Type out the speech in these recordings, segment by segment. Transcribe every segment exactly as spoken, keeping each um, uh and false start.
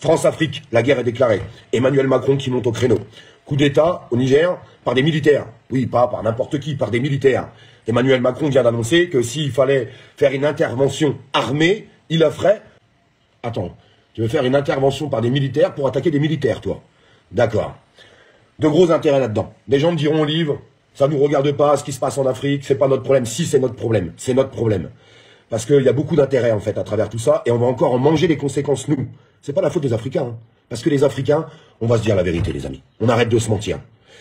France-Afrique, la guerre est déclarée. Emmanuel Macron qui monte au créneau. Coup d'État au Niger par des militaires. Oui, pas par n'importe qui, par des militaires. Emmanuel Macron vient d'annoncer que s'il fallait faire une intervention armée, il la ferait. Attends, tu veux faire une intervention par des militaires pour attaquer des militaires, toi? D'accord. De gros intérêts là-dedans. Des gens me diront au livre, ça ne nous regarde pas, ce qui se passe en Afrique, c'est pas notre problème. Si, c'est notre problème. C'est notre problème. Parce qu'il y a beaucoup d'intérêts, en fait, à travers tout ça, et on va encore en manger les conséquences, nous. C'est pas la faute des Africains, hein. Parce que les Africains, on va se dire la vérité, les amis. On arrête de se mentir.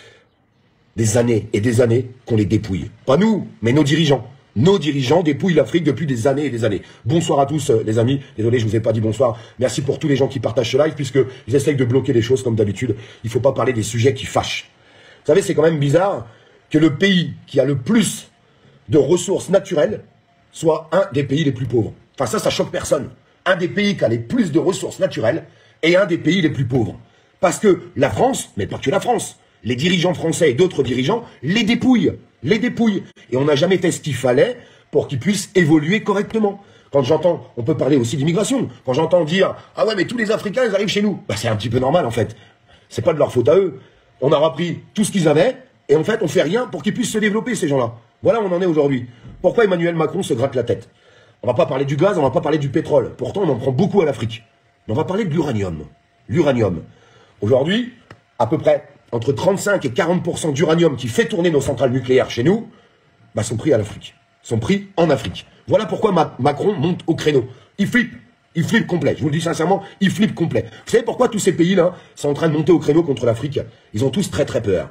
Des années et des années qu'on les dépouille. Pas nous, mais nos dirigeants. Nos dirigeants dépouillent l'Afrique depuis des années et des années. Bonsoir à tous, les amis. Désolé, je vous ai pas dit bonsoir. Merci pour tous les gens qui partagent ce live, puisqu'ils essayent de bloquer les choses comme d'habitude. Il faut pas parler des sujets qui fâchent. Vous savez, c'est quand même bizarre que le pays qui a le plus de ressources naturelles soit un des pays les plus pauvres. Enfin, ça, ça choque personne. Un des pays qui a les plus de ressources naturelles est un des pays les plus pauvres. Parce que la France, mais pas que la France, les dirigeants français et d'autres dirigeants les dépouillent, les dépouillent. Et on n'a jamais fait ce qu'il fallait pour qu'ils puissent évoluer correctement. Quand j'entends, on peut parler aussi d'immigration, quand j'entends dire « Ah ouais, mais tous les Africains, ils arrivent chez nous », bah, c'est un petit peu normal en fait. C'est pas de leur faute à eux. On a repris tout ce qu'ils avaient, et en fait, on fait rien pour qu'ils puissent se développer, ces gens-là. Voilà où on en est aujourd'hui. Pourquoi Emmanuel Macron se gratte la tête? On va pas parler du gaz, on va pas parler du pétrole. Pourtant, on en prend beaucoup à l'Afrique. Mais on va parler de l'uranium. L'uranium. Aujourd'hui, à peu près entre trente-cinq et quarante pour cent d'uranium qui fait tourner nos centrales nucléaires chez nous, bah, sont pris à l'Afrique. Sont pris en Afrique. Voilà pourquoi Ma Macron monte au créneau. Il flippe. Il flippe complet. Je vous le dis sincèrement, il flippe complet. Vous savez pourquoi tous ces pays-là sont en train de monter au créneau contre l'Afrique? Ils ont tous très très peur.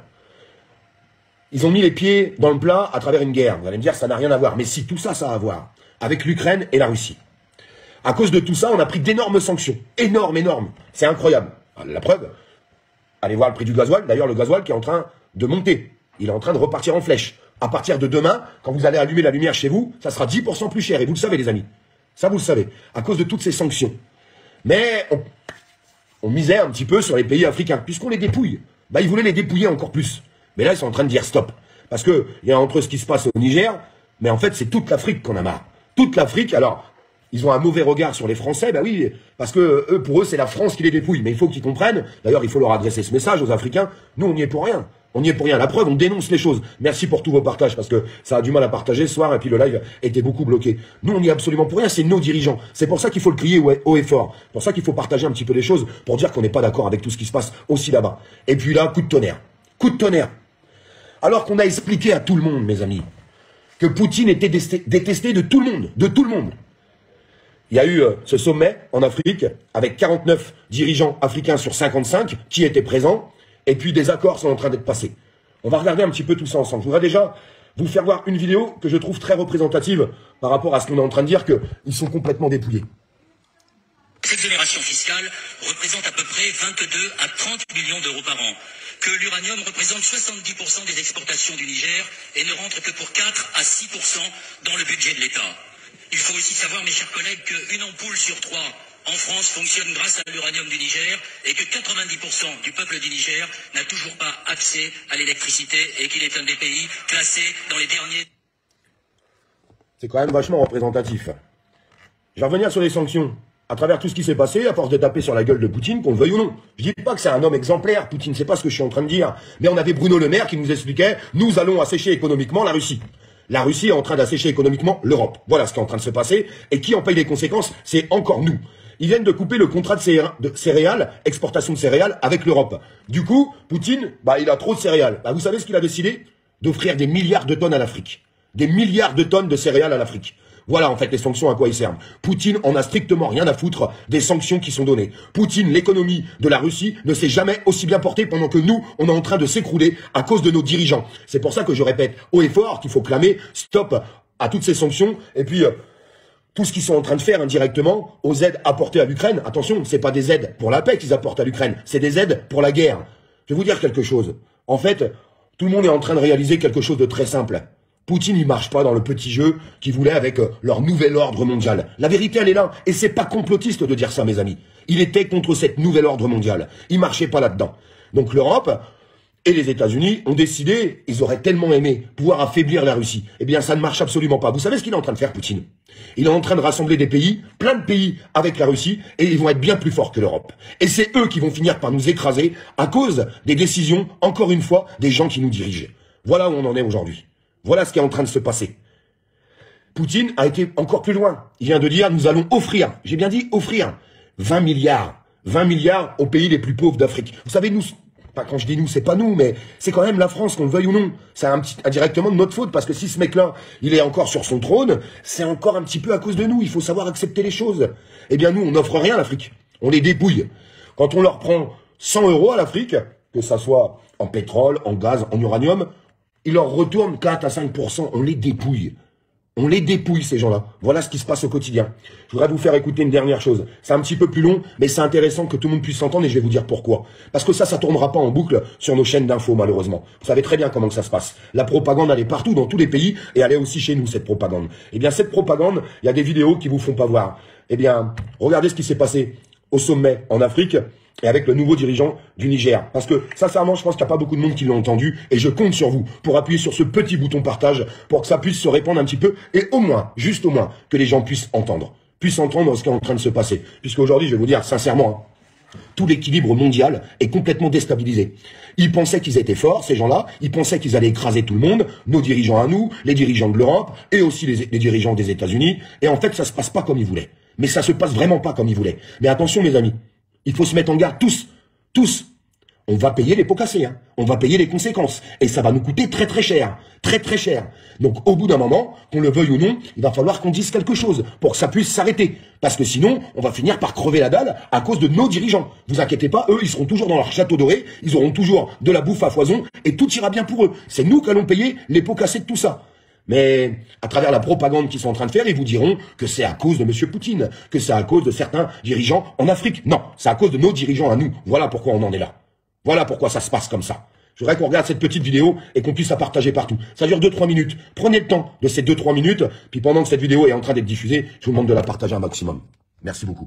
Ils ont mis les pieds dans le plat à travers une guerre. Vous allez me dire, ça n'a rien à voir. Mais si, tout ça, ça a à voir. Avec l'Ukraine et la Russie. À cause de tout ça, on a pris d'énormes sanctions. Énormes, énormes. C'est incroyable. La preuve, allez voir le prix du gasoil. D'ailleurs, le gasoil qui est en train de monter. Il est en train de repartir en flèche. À partir de demain, quand vous allez allumer la lumière chez vous, ça sera dix pour cent plus cher. Et vous le savez, les amis. Ça, vous le savez. À cause de toutes ces sanctions. Mais on, on misait un petit peu sur les pays africains. Puisqu'on les dépouille. Bah, ils voulaient les dépouiller encore plus. Mais là, ils sont en train de dire stop. Parce que il y a entre ce qui se passe au Niger, mais en fait, c'est toute l'Afrique qu'on a marre. Toute l'Afrique, alors, ils ont un mauvais regard sur les Français, ben oui, parce que eux, pour eux, c'est la France qui les dépouille. Mais il faut qu'ils comprennent, d'ailleurs, il faut leur adresser ce message aux Africains, nous, on n'y est pour rien. On n'y est pour rien. La preuve, on dénonce les choses. Merci pour tous vos partages, parce que ça a du mal à partager ce soir, et puis le live était beaucoup bloqué. Nous, on n'y est absolument pour rien, c'est nos dirigeants. C'est pour ça qu'il faut le crier haut et fort. C'est pour ça qu'il faut partager un petit peu les choses, pour dire qu'on n'est pas d'accord avec tout ce qui se passe aussi là-bas. Et puis là, coup de tonnerre. Coup de tonnerre. Alors qu'on a expliqué à tout le monde, mes amis, que Poutine était détesté de tout le monde, de tout le monde. Il y a eu euh, ce sommet en Afrique, avec quarante-neuf dirigeants africains sur cinquante-cinq qui étaient présents, et puis des accords sont en train d'être passés. On va regarder un petit peu tout ça ensemble. Je voudrais déjà vous faire voir une vidéo que je trouve très représentative par rapport à ce qu'on est en train de dire, qu'ils sont complètement dépouillés. L'exonération fiscale représente à peu près vingt-deux à trente millions d'euros par an. Que l'uranium représente soixante-dix pour cent des exportations du Niger et ne rentre que pour quatre à six pour cent dans le budget de l'État. Il faut aussi savoir, mes chers collègues, qu'une ampoule sur trois en France fonctionne grâce à l'uranium du Niger et que quatre-vingt-dix pour cent du peuple du Niger n'a toujours pas accès à l'électricité et qu'il est un des pays classés dans les derniers... C'est quand même vachement représentatif. Je vais revenir sur les sanctions. À travers tout ce qui s'est passé, à force de taper sur la gueule de Poutine, qu'on le veuille ou non. Je dis pas que c'est un homme exemplaire, Poutine, c'est pas ce que je suis en train de dire. Mais on avait Bruno Le Maire qui nous expliquait, nous allons assécher économiquement la Russie. La Russie est en train d'assécher économiquement l'Europe. Voilà ce qui est en train de se passer. Et qui en paye les conséquences? C'est encore nous. Ils viennent de couper le contrat de céréales, exportation de céréales avec l'Europe. Du coup, Poutine, bah, il a trop de céréales. Bah, vous savez ce qu'il a décidé? D'offrir des milliards de tonnes à l'Afrique. Des milliards de tonnes de céréales à l'Afrique. Voilà en fait les sanctions à quoi ils servent. Poutine en a strictement rien à foutre des sanctions qui sont données. Poutine, l'économie de la Russie ne s'est jamais aussi bien portée pendant que nous, on est en train de s'écrouler à cause de nos dirigeants. C'est pour ça que je répète haut et fort qu'il faut clamer stop à toutes ces sanctions et puis euh, tout ce qu'ils sont en train de faire indirectement aux aides apportées à l'Ukraine. Attention, c'est pas des aides pour la paix qu'ils apportent à l'Ukraine, c'est des aides pour la guerre. Je vais vous dire quelque chose. En fait, tout le monde est en train de réaliser quelque chose de très simple. Poutine, il marche pas dans le petit jeu qu'ils voulaient avec euh, leur nouvel ordre mondial. La vérité, elle est là. Et c'est pas complotiste de dire ça, mes amis. Il était contre cette nouvel ordre mondial. Il marchait pas là-dedans. Donc l'Europe, et les États-Unis ont décidé, ils auraient tellement aimé pouvoir affaiblir la Russie. Eh bien, ça ne marche absolument pas. Vous savez ce qu'il est en train de faire, Poutine? Il est en train de rassembler des pays, plein de pays avec la Russie, et ils vont être bien plus forts que l'Europe. Et c'est eux qui vont finir par nous écraser à cause des décisions, encore une fois, des gens qui nous dirigent. Voilà où on en est aujourd'hui. Voilà ce qui est en train de se passer. Poutine a été encore plus loin. Il vient de dire, nous allons offrir, j'ai bien dit offrir, vingt milliards. vingt milliards aux pays les plus pauvres d'Afrique. Vous savez, nous... Pas quand je dis nous, c'est pas nous, mais c'est quand même la France, qu'on le veuille ou non. C'est un petit, indirectement de notre faute, parce que si ce mec-là, il est encore sur son trône, c'est encore un petit peu à cause de nous. Il faut savoir accepter les choses. Eh bien, nous, on n'offre rien à l'Afrique. On les dépouille. Quand on leur prend cent euros à l'Afrique, que ça soit en pétrole, en gaz, en uranium, ils leur retournent quatre à cinq pour cent. On les dépouille. On les dépouille, ces gens-là. Voilà ce qui se passe au quotidien. Je voudrais vous faire écouter une dernière chose. C'est un petit peu plus long, mais c'est intéressant que tout le monde puisse s'entendre et je vais vous dire pourquoi. Parce que ça, ça tournera pas en boucle sur nos chaînes d'infos, malheureusement. Vous savez très bien comment que ça se passe. La propagande, elle est partout, dans tous les pays, et elle est aussi chez nous, cette propagande. Eh bien, cette propagande, il y a des vidéos qui vous font pas voir. Eh bien, regardez ce qui s'est passé au sommet en Afrique, et avec le nouveau dirigeant du Niger. Parce que, sincèrement, je pense qu'il n'y a pas beaucoup de monde qui l'ont entendu, et je compte sur vous pour appuyer sur ce petit bouton partage, pour que ça puisse se répandre un petit peu, et au moins, juste au moins, que les gens puissent entendre, puissent entendre ce qui est en train de se passer. Puisqu'aujourd'hui, je vais vous dire, sincèrement, hein, tout l'équilibre mondial est complètement déstabilisé. Ils pensaient qu'ils étaient forts, ces gens-là, ils pensaient qu'ils allaient écraser tout le monde, nos dirigeants à nous, les dirigeants de l'Europe, et aussi les, les dirigeants des États-Unis, et en fait, ça se passe pas comme ils voulaient. Mais ça se passe vraiment pas comme ils voulaient. Mais attention, mes amis, il faut se mettre en garde tous, tous. On va payer les pots cassés, hein. On va payer les conséquences. Et ça va nous coûter très très cher, très très cher. Donc au bout d'un moment, qu'on le veuille ou non, il va falloir qu'on dise quelque chose pour que ça puisse s'arrêter. Parce que sinon, on va finir par crever la dalle à cause de nos dirigeants. Vous inquiétez pas, eux, ils seront toujours dans leur château doré, ils auront toujours de la bouffe à foison, et tout ira bien pour eux. C'est nous qui allons payer les pots cassés de tout ça. Mais à travers la propagande qu'ils sont en train de faire, ils vous diront que c'est à cause de Monsieur Poutine, que c'est à cause de certains dirigeants en Afrique. Non, c'est à cause de nos dirigeants à nous. Voilà pourquoi on en est là. Voilà pourquoi ça se passe comme ça. Je voudrais qu'on regarde cette petite vidéo et qu'on puisse la partager partout. Ça dure deux trois minutes. Prenez le temps de ces deux trois minutes, puis pendant que cette vidéo est en train d'être diffusée, je vous demande de la partager un maximum. Merci beaucoup.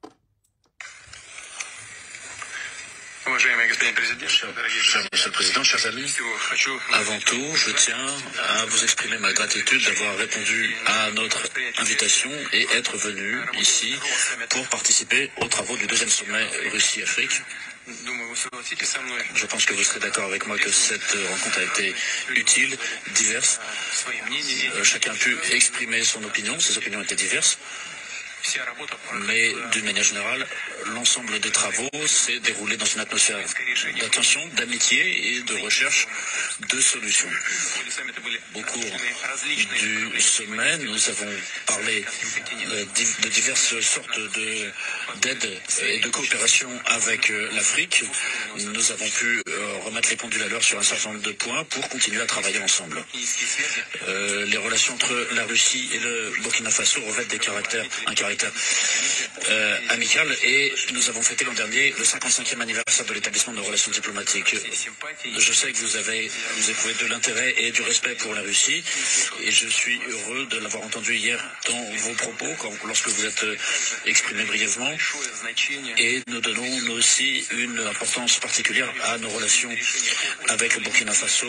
Cher Monsieur le Président, chers amis, avant tout, je tiens à vous exprimer ma gratitude d'avoir répondu à notre invitation et être venu ici pour participer aux travaux du deuxième sommet Russie-Afrique. Je pense que vous serez d'accord avec moi que cette rencontre a été utile, diverse. Euh, chacun a pu exprimer son opinion, ses opinions étaient diverses. Mais d'une manière générale, l'ensemble des travaux s'est déroulé dans une atmosphère d'attention, d'amitié et de recherche de solutions. Au cours du sommet, nous avons parlé de diverses sortes d'aide et de coopération avec l'Afrique. Nous avons pu remettre les pendules à l'heure sur un certain nombre de points pour continuer à travailler ensemble. Euh, les relations entre la Russie et le Burkina Faso revêtent des caractères, un caractère Euh, amical et nous avons fêté l'an dernier le cinquante-cinquième anniversaire de l'établissement de nos relations diplomatiques. Je sais que vous avez vous éprouvez de l'intérêt et du respect pour la Russie et je suis heureux de l'avoir entendu hier dans vos propos quand, lorsque vous êtes exprimé brièvement et nous donnons nous aussi une importance particulière à nos relations avec le Burkina Faso.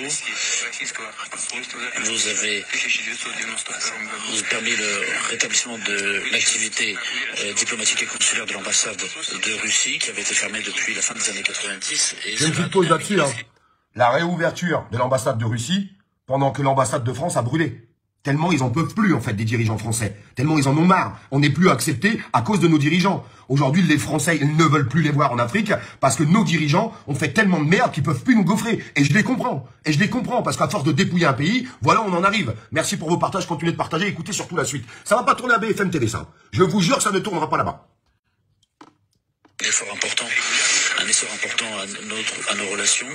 Vous avez vous avez permis le rétablissement de l'activité Euh, diplomatique et consulaire de l'ambassade de Russie qui avait été fermée depuis la fin des années quatre-vingt-dix. J'ai une petite pause là-dessus. Hein. La réouverture de l'ambassade de Russie pendant que l'ambassade de France a brûlé. Tellement ils en peuvent plus en fait des dirigeants français. Tellement ils en ont marre. On n'est plus accepté à cause de nos dirigeants. Aujourd'hui les Français ils ne veulent plus les voir en Afrique parce que nos dirigeants ont fait tellement de merde qu'ils peuvent plus nous gaufrer. Et je les comprends. Et je les comprends parce qu'à force de dépouiller un pays, voilà on en arrive. Merci pour vos partages. Continuez de partager. Écoutez surtout la suite. Ça va pas tourner à B F M T V ça. Je vous jure ça ne tournera pas là-bas. Un effort important, un essor important à, notre, à nos relations.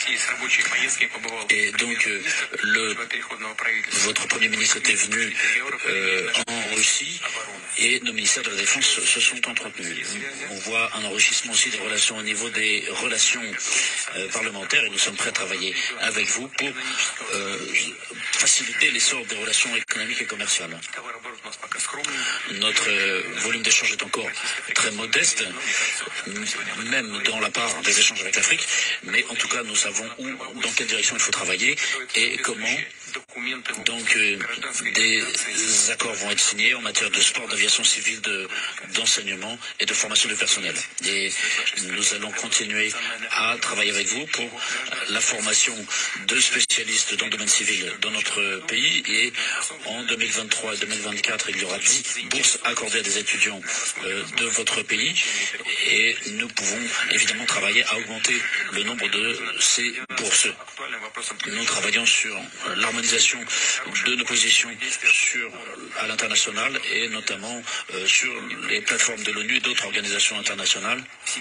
Et donc, euh, le, votre Premier ministre était venu euh, en Russie et nos ministères de la Défense se sont entretenus. On voit un enrichissement aussi des relations au niveau des relations euh, parlementaires et nous sommes prêts à travailler avec vous pour euh, faciliter l'essor des relations économiques et commerciales. Notre euh, volume d'échange est encore très modeste, même dans la part des échanges avec l'Afrique, mais en tout cas nous savons où, dans quelle direction il faut travailler et comment. Donc euh, des accords vont être signés en matière de sport, d'aviation civile, d'enseignement et de formation du personnel. Et nous allons continuer à travailler avec vous pour la formation de spécialistes dans le domaine civil dans notre pays. Et en deux mille vingt-trois et deux mille vingt-quatre, il y aura dix bourses accordées à des étudiants euh, de votre pays. Et nous pouvons évidemment travailler à augmenter le nombre de ces bourses. Nous travaillons sur l'harmonisation de nos positions sur, à l'international et notamment euh, sur les plateformes de l'ONU et d'autres organisations internationales.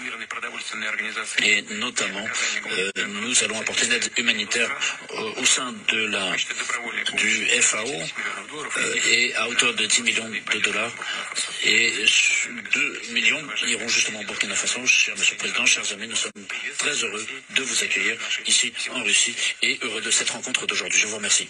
Et notamment, euh, nous allons apporter une aide humanitaire euh, au sein de la, du F A O euh, et à hauteur de dix millions de dollars. Et deux millions iront justement au Burkina Faso. Cher Monsieur le Président, chers amis, nous sommes très heureux de vous accueillir ici en Russie et heureux de cette rencontre d'aujourd'hui. Je vous remercie.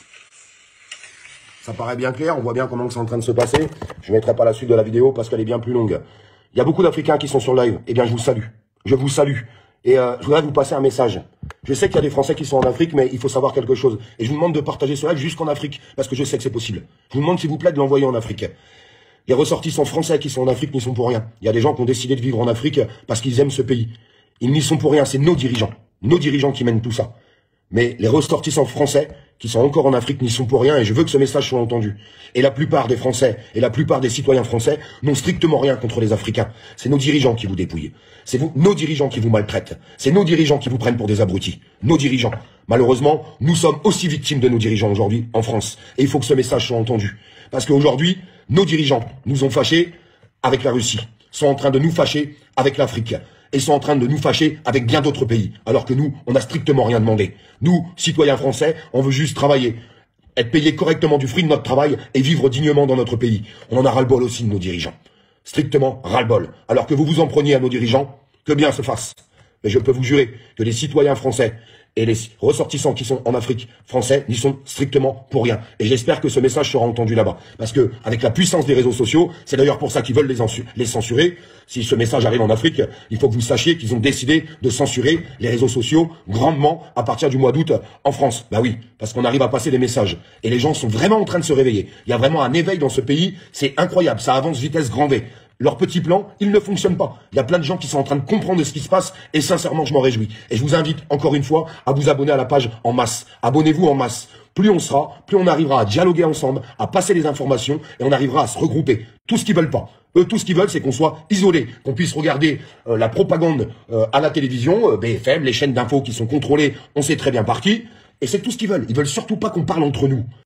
Ça paraît bien clair, on voit bien comment c'est en train de se passer. Je ne mettrai pas la suite de la vidéo parce qu'elle est bien plus longue. Il y a beaucoup d'Africains qui sont sur live. Eh bien, je vous salue. Je vous salue. Et euh, je voudrais vous passer un message. Je sais qu'il y a des Français qui sont en Afrique, mais il faut savoir quelque chose. Et je vous demande de partager ce live jusqu'en Afrique, parce que je sais que c'est possible. Je vous demande, s'il vous plaît, de l'envoyer en Afrique. Les ressortissants français qui sont en Afrique n'y sont pour rien. Il y a des gens qui ont décidé de vivre en Afrique parce qu'ils aiment ce pays. Ils n'y sont pour rien, c'est nos dirigeants. Nos dirigeants qui mènent tout ça. Mais les ressortissants français qui sont encore en Afrique n'y sont pour rien et je veux que ce message soit entendu. Et la plupart des Français et la plupart des citoyens français n'ont strictement rien contre les Africains. C'est nos dirigeants qui vous dépouillent. C'est vous, nos dirigeants qui vous maltraitent. C'est nos dirigeants qui vous prennent pour des abrutis. Nos dirigeants. Malheureusement, nous sommes aussi victimes de nos dirigeants aujourd'hui en France. Et il faut que ce message soit entendu. Parce qu'aujourd'hui, nos dirigeants nous ont fâchés avec la Russie, sont en train de nous fâcher avec l'Afrique. Et sont en train de nous fâcher avec bien d'autres pays, alors que nous, on n'a strictement rien demandé. Nous, citoyens français, on veut juste travailler, être payés correctement du fruit de notre travail et vivre dignement dans notre pays. On en a ras-le-bol aussi de nos dirigeants. Strictement ras-le-bol. Alors que vous vous en preniez à nos dirigeants, que bien se fasse. Mais je peux vous jurer que les citoyens français et les ressortissants qui sont en Afrique français n'y sont strictement pour rien. Et j'espère que ce message sera entendu là-bas. Parce que, avec la puissance des réseaux sociaux, c'est d'ailleurs pour ça qu'ils veulent les, les censurer. Si ce message arrive en Afrique, il faut que vous sachiez qu'ils ont décidé de censurer les réseaux sociaux grandement à partir du mois d'août en France. Bah oui, parce qu'on arrive à passer des messages. Et les gens sont vraiment en train de se réveiller. Il y a vraiment un éveil dans ce pays. C'est incroyable. Ça avance vitesse grand V. Leur petit plan, il ne fonctionne pas. Il y a plein de gens qui sont en train de comprendre ce qui se passe et sincèrement, je m'en réjouis. Et je vous invite encore une fois à vous abonner à la page en masse. Abonnez-vous en masse. Plus on sera, plus on arrivera à dialoguer ensemble, à passer les informations et on arrivera à se regrouper. Tout ce qu'ils veulent pas. Eux, tout ce qu'ils veulent, c'est qu'on soit isolés, qu'on puisse regarder euh, la propagande euh, à la télévision, euh, B F M, les chaînes d'infos qui sont contrôlées, on sait très bien par qui. Et c'est tout ce qu'ils veulent. Ils veulent surtout pas qu'on parle entre nous.